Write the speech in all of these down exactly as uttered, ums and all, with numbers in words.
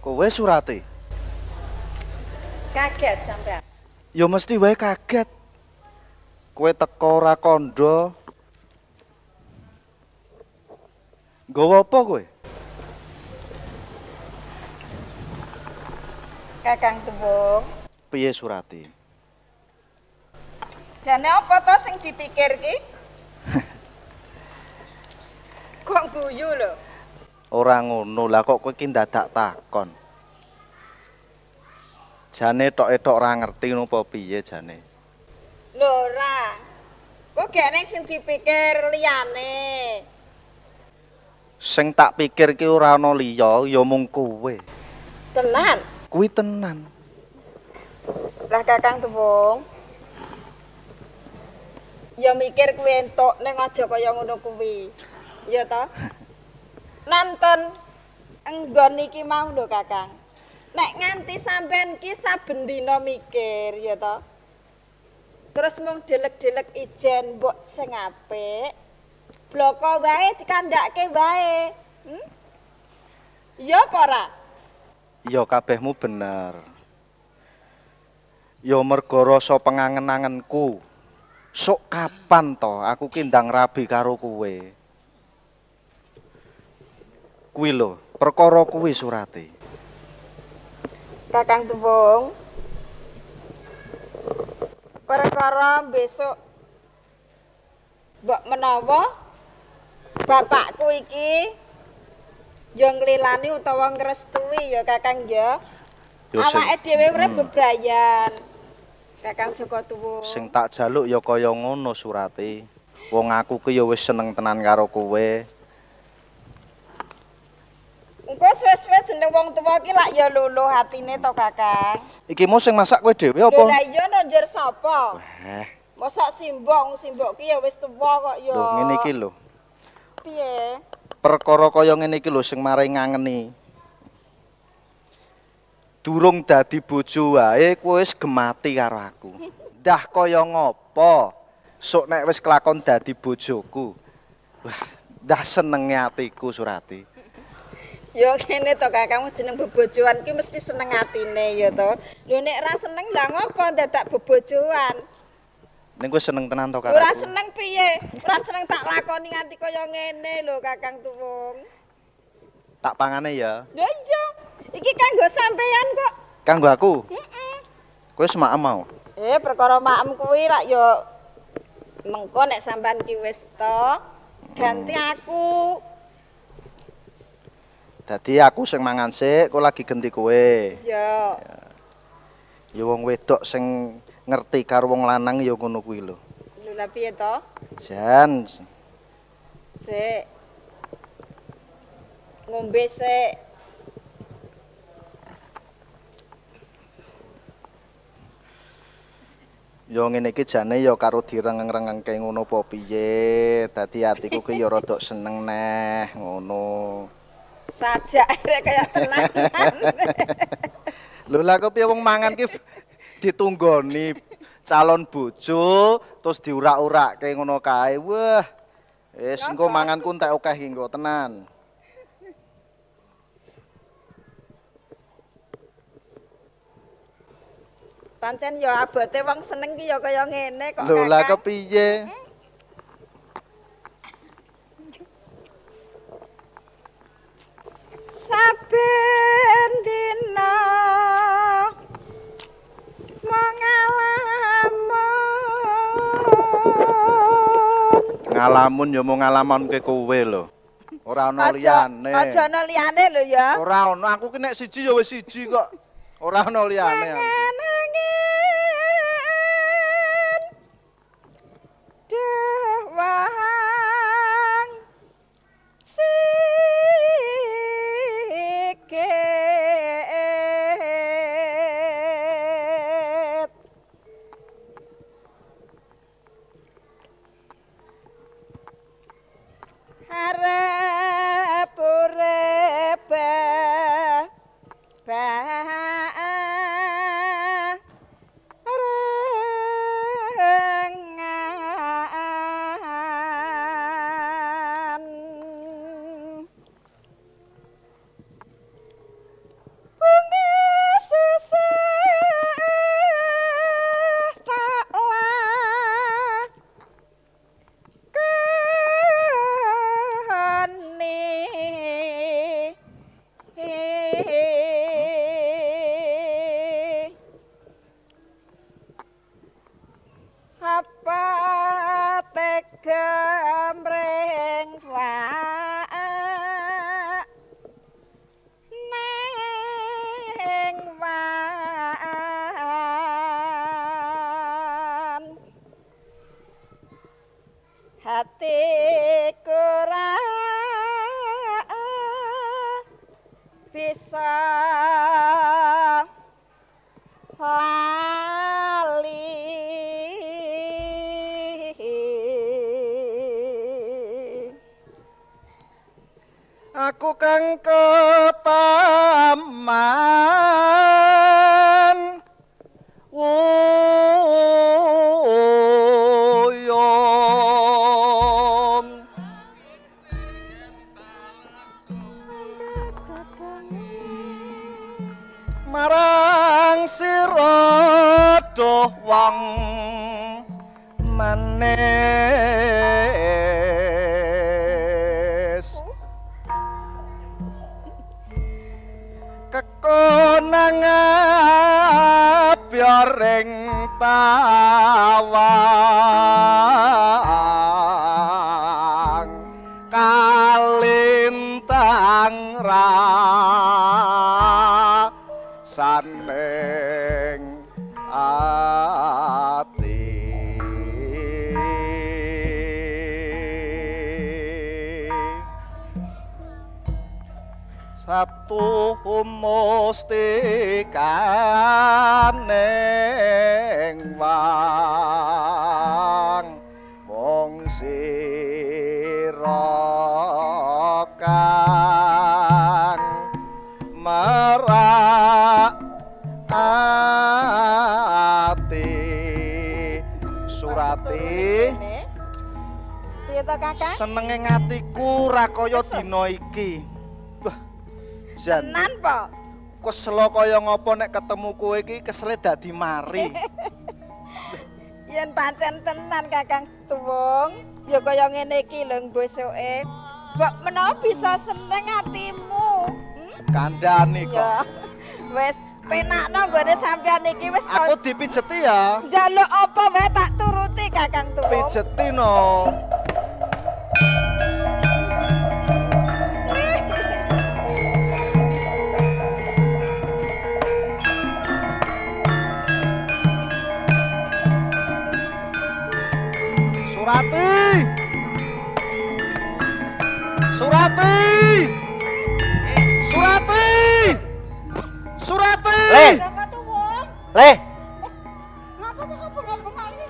Kowe Surati? Kaget sampean. Ya mesti wae kaget. Kowe teko ora kandha. Nggawa apa kowe? Kakang Tembung. Piye Surati? Jane apa to sing dipikir ki? Kok guyu lho. Ora ngono lah kok kowe ki ndadak takon. Jane tok-tok ora ngerti napa piye jane. Lho ora. Kok gak nek sing dipikir liyane. Sing tak pikir ki ora ana liya ya mung kowe. Tenan. Kuwi tenan. Lah Kakang Tembung. Ya mikir kuwi entuk ning aja kaya ngono kuwi. Ya toh? Nonton enggon iki mau lho Kakang. Nek nganti sampean ki saben dina mikir ya toh. Terus mung delek-delek ijen mbok sing apik. Bloko wae dikandhake wae. Hmm? Ya apa ora? Ya kabehmu bener. Ya merga rasa pengangen-angenku. Sok kapan to aku ki ndang rabi karo kowe. Kuwi lho, perkara kuwi Surati. Kakang Tembung. Perkara besok mbok menawa bapakku iki ya nglilani utawa ngrestui ya Kakang ya. Awake dhewe urip bebrayan. Kakang Joko Tuwuh. Sing tak jaluk ya kaya ngono Surati. Wong aku ki ya wis seneng tenan karo kowe. Engko suwe-suwe jeneng wong tuwa ki lak ya luluh atine to Kakang. Iki mau sing masak kowe dhewe apa? Lho lah iya nonjur sapa? Weh, Mosok simbok, simbok ki ya wis tuwa kok ya. lho ngene iki lho. Piye? Perkara kaya ngene iki lho sing marai ngangeni. Durung dadi bojo wae kowe wis gemati karo aku. Ndah kaya ngopo? Sok nek wis kelakon dadi bojoku. Wah, ndah senenge atiku Surati. Ya kene to Kakang jeneng bebojoan ki mesti seneng atine ya to. Lho nek ra seneng lah ngopo dadak bebojoan? Ning kowe seneng tenan to karo Ora aku? seneng piye? Ora seneng tak lakoni nganti kaya ngene lho Kakang Tuwung. Tak pangane ya. Lho iya. Iki kanggo sampeyan kok. Kanggo aku. Heeh. Kowe semaem mau. Eh perkara maem kuwi lak ya mengko nek sampean ki wis to ganti aku. Dadi aku sing mangan sik, kowe lagi genti kowe. Iya. Ya wong wedok sing ngerti karo wong lanang ya ngono kuwi lho. Lho lha piye to? Jan. Sik. Ngombe sik. Ya ngene iki jane ya karo direngeng-rengengke ngono apa piye. Dadi atiku ki ya rada seneng neh ngono. Sajak arek kaya tenanan. Lho lah kok piye wong mangan ki ditunggoni calon bojo terus diurak-urakke ngono kae. Wah. Wis engko manganku entek akeh iki engko tenan. Pancen ya abote wong seneng ki ya kaya ngene kok. Lho lah Kakang. kepiye? Saben dina mengalamun. Ngalamun ya mau ngalamonke kowe lho. Ora ana liyane. Aja ana liyane lho ya. Ora ana, aku ki nek siji ya wis siji kok. Ora ana liyane. Angin dewang sikit arep urip hatiku ra bisa lali aku kang ketaman woyong marang sira doh wong manis kekonang biaring tawang kalintang rasaneng ati satu mustikaning wang mung sira kang merak ati Surati piye to Kakang senenge ngatiku ra kaya dina iki wah jan tenan po kesel kaya ngopo nek ketemu kowe iki kesele dadi mari yen pancen tenan Kakang Tuwung ya kaya ngene iki lho besoke mbok menawa bisa seneng atimu hmm? kandhani kok ya wis penakno nggone sampean iki wis aku dipijeti ya njaluk apa wae tak turuti Kakang Tuwung pijeti no Surati Surati Surati Surati Le Kakang Tuwung Le ngapa kok bengok-bengok iki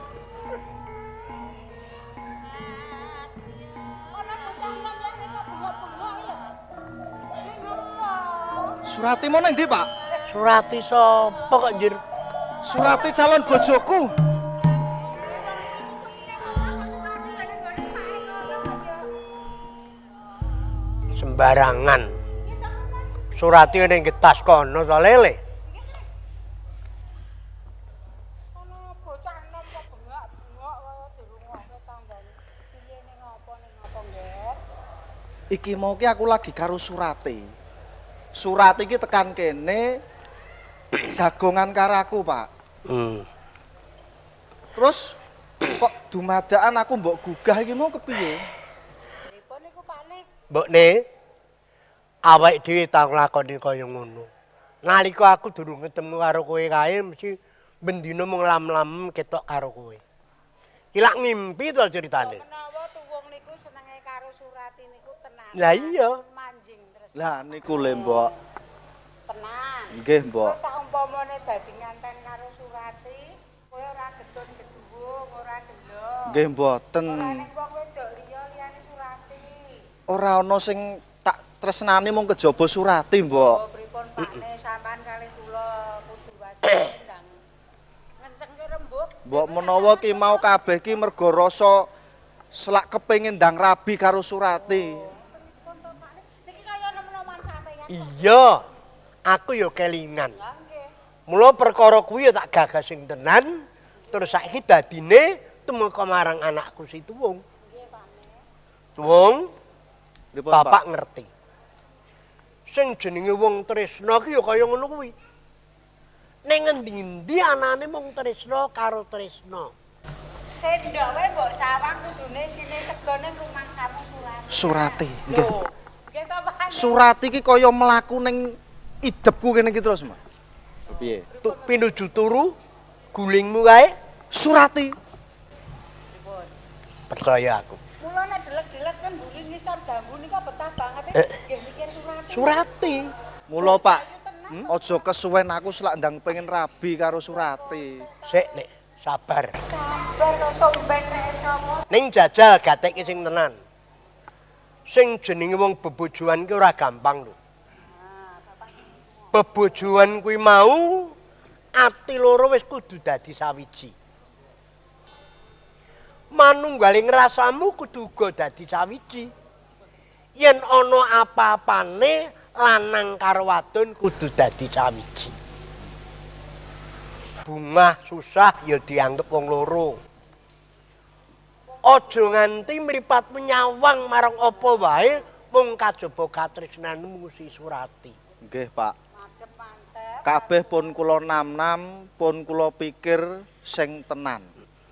ana bocah nang yang bengok-bengok lho Surati mau nang ndi Pak Surati sapa kok njir Surati calon bojoku sembarangan Surati ning getas kono to lele ana bocah nom kok bengok-bengok kaya dirungokke tanggane piye ning apa ning apa nggih iki mau ki aku lagi karo Surati Surati ki tekan kene jagongan karo aku Pak hmm. terus kok dumadakan aku mbok gugah iki mau kepiye pripun niku Pak Nik Mbokne awake dhewe tak nglakoni kaya ngono. Nalika aku durung ketemu karo kowe kae mesti bendina mung lam-lam ketok karo kowe. Ilak ngimpi to ceritane. menawa Tuwung niku senenge karo Surati niku tenan Lah iya. manjing terus lah niku le Mbok tenan nggih Mbok saumpamane dadi nganten karo Surati kowe ora gedun gedhuwung ora delok nggih mboten ora ning wong wedok liya liyane Surati ora ana sing tak tresnani mung kejaba Surati Mbok oh pripun Pakne sampean kalih kula kudu wajib ndang ngencengke rembug Mbok menawa ki mau kabeh ki mergo rasa selak kepengin ndang rabi karo Surati pripun to Pakne niki kaya nemen-nemen sampeyan Iya. Aku ya kelingan. lah nggih Mula perkara kuwi ya tak gagas sing tenan. Terus saiki dadine tumeka marang anakku si Tuwung. nggih Pakne Tuwung, Pripun, Bapak Pak? ngerti. Sing jenenge wong tresna ki ya kaya ngono kuwi. Ning endi-endi anane mung tresna karo tresna. sendok wae mbok sawang kudune sine segone rumangsamu Surati Surati nggih lho nggih to Pakne Surati ki kaya mlaku ning idepku kene iki terus Mas piye Tuk pinuju turu gulingmu kae Surati Percaya aku. Mula nek delek-delek kan mburi ngisor jambu nika betah banget Eh. nggih mikir surat. Surati. Mula Pak, hmm? Aja kesuwen aku selak ndang pengen rabi karo Surati. Sik nek sabar. Sabar kok somben nek sama. Ning jajal gatekke sing tenan. Sing jenenge wong bebojoan ki ora gampang lho. Bebojoan kuwi mau ati loro wis kudu dadi sawiji. Manunggaling rasamu kudu uga dadi sawiji. Yen ana apa-apane lanang karo wadon kudu dadi sawiji. Bungah susah ya dianggep wong loro. Aja nganti mripat menyawang marang apa wae mung kajaba katresnanmu si Surati. Nggih, Pak. Mantep mantep. Kabeh pun kula nam-nam, pun kula pikir sing tenan.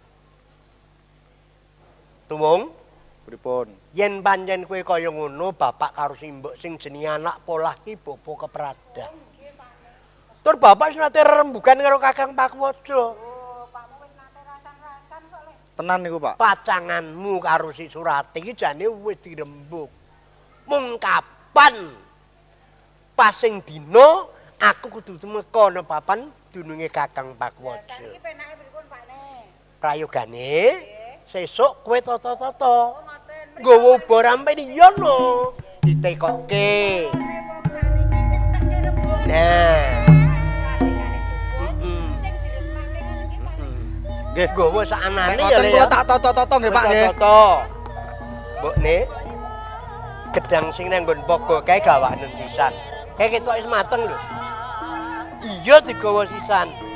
Tumung, Pripun? yen pancen kowe kaya ngono bapak karo simbok sing jenenge anak polah ki bopo kepradah. Tur bapak wis nate rembugan karo Kakang Pakwaja. Oh, pakmu wis nate rasan-rasan kok lek. Tenan niku, Pak. Pacanganmu karo si Surati ki jane wis dirembug. Mung kapan pasing dina aku kudu temeka ana papan dununge Kakang Pakwaja. Saiki penake pripun, Pakne? Prayogane sesuk kowe tata-tata. Oh, ngoten. Nggawa uba rampen iya no. Ditekokke. Nah. Heeh. Sing diresmake ngono iki, Pak. Nggih. Nggawa sakanane ya Ngoten Le. kula tak toto-toto nggih, Pak nggih. Tata. Mbokne. Gedang sing nang nggon pogo kae gawanen sisan. Kae ketok wis mateng lho. Iya digawa sisan.